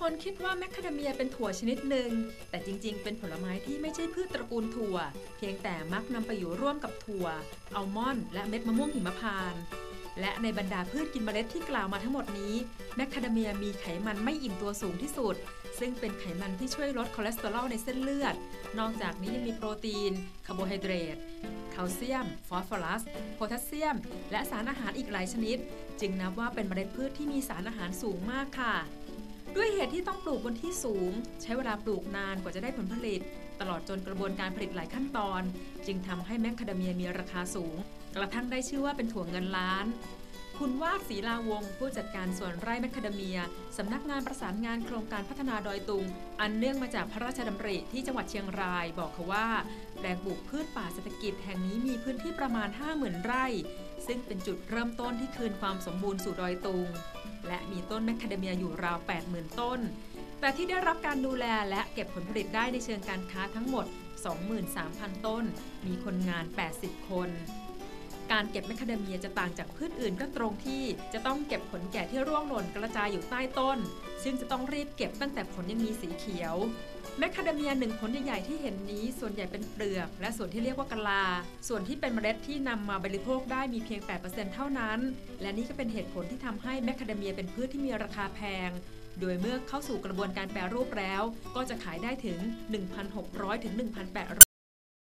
คนคิดว่าแมคคาเดเมียเป็นถั่วชนิดหนึ่งแต่จริงๆเป็นผลไม้ที่ไม่ใช่พืชตระกูลถั่วเพียงแต่มักนำไปอยู่ร่วมกับถั่วอัลมอนด์และเม็ดมะม่วงหิมพานต์และในบรรดาพืชกินเมล็ดที่กล่าวมาทั้งหมดนี้แมคคาเดเมียมีไขมันไม่อิ่มตัวสูงที่สุดซึ่งเป็นไขมันที่ช่วยลดคอเลสเตอรอลในเส้นเลือดนอกจากนี้ยังมีโปรตีนคาร์โบไฮเดรตแคลเซียมฟอสฟอรัสโพแทสเซียมและสารอาหารอีกหลายชนิดจึงนับว่าเป็นเมล็ดพืชที่มีสารอาหารสูงมากค่ะด้วยเหตุที่ต้องปลูกบนที่สูงใช้เวลาปลูกนานกว่าจะได้ผลผลิตตลอดจนกระบวนการผลิตหลายขั้นตอนจึงทำให้แมคคาเดเมียมีราคาสูงกระทั่งได้ชื่อว่าเป็นถั่วเงินล้านคุณวาดศรีลาวงศ์ผู้จัดการสวนไร่แมคคาเดเมียสำนักงานประสานงานโครงการพัฒนาดอยตุงอันเนื่องมาจากพระราชดำริที่จังหวัดเชียงรายบอกเขาว่าแปลงปลูกพืชป่าเศรษฐกิจแห่งนี้มีพื้นที่ประมาณ 50,000 ไร่ซึ่งเป็นจุดเริ่มต้นที่คืนความสมบูรณ์สู่ดอยตุงและมีต้นแมคคาเดเมียอยู่ราว 80,000 ต้นแต่ที่ได้รับการดูแลและเก็บผลผลิตได้ในเชิงการค้าทั้งหมด 23,000 ต้นมีคนงาน 80 คนการเก็บแมคคาเดเมียจะต่างจากพืชอื่นก็ตรงที่จะต้องเก็บผลแก่ที่ร่วงหล่นกระจายอยู่ใต้ต้นซึ่งจะต้องรีบเก็บตั้งแต่ผลยังมีสีเขียวแมคคาเดเมีย1ผลใหญ่ๆที่เห็นนี้ส่วนใหญ่เป็นเปลือกและส่วนที่เรียกว่ากะลาส่วนที่เป็นเมล็ดที่นำมาบริโภคได้มีเพียง 8% เท่านั้นและนี่ก็เป็นเหตุผลที่ทำให้แมคคาเดเมียเป็นพืชที่มีราคาแพงโดยเมื่อเข้าสู่กระบวนการแปรรูปแล้วก็จะขายได้ถึง 1,600 ถึง 1,800